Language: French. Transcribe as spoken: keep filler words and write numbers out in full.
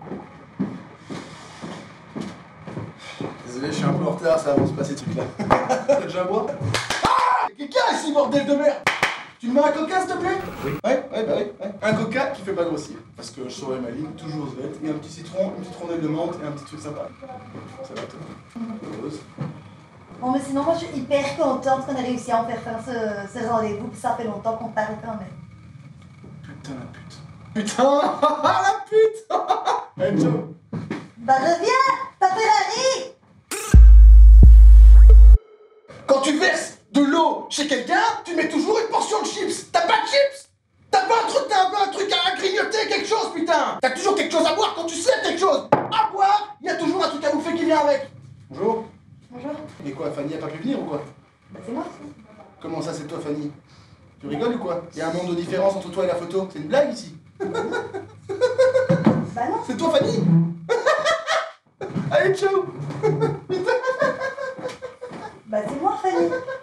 Désolé, je suis un peu en retard, ça avance pas ces trucs-là. T'as déjà un bois? Ah! Quelqu'un ici, bordel de merde! Tu me mets un coca, s'il te plaît? Oui. Ouais, ouais, bah oui. Ouais. Un coca qui fait pas grossir. Parce que je saurai ma ligne, toujours svelte. Et un petit citron, une petite rondelle de menthe et un petit truc sympa. Ça va, toi? Heureuse. Bon, mais sinon, moi, je suis hyper contente qu'on ait réussi à en faire faire ce, ce rendez-vous. Puis ça fait longtemps qu'on parle quand même. Putain, la pute. Putain! La pute! Allez, ciao! Bah, reviens! Ta Ferrari! Quand tu verses de l'eau chez quelqu'un, tu mets toujours une portion de chips. T'as pas de chips? T'as pas un truc, t'as pas un truc à grignoter, quelque chose, putain? T'as toujours quelque chose à boire quand tu sais quelque chose. À boire, il y a toujours un truc à bouffer qui vient avec. Bonjour. Bonjour. Et quoi, Fanny a pas pu venir ou quoi? Bah, c'est moi. Comment ça, c'est toi, Fanny? Tu rigoles ou quoi? Il y a un monde de différence entre toi et la photo. C'est une blague ici? Bah non. C'est toi, Fanny? Allez, ciao. Bah, c'est moi, Fanny.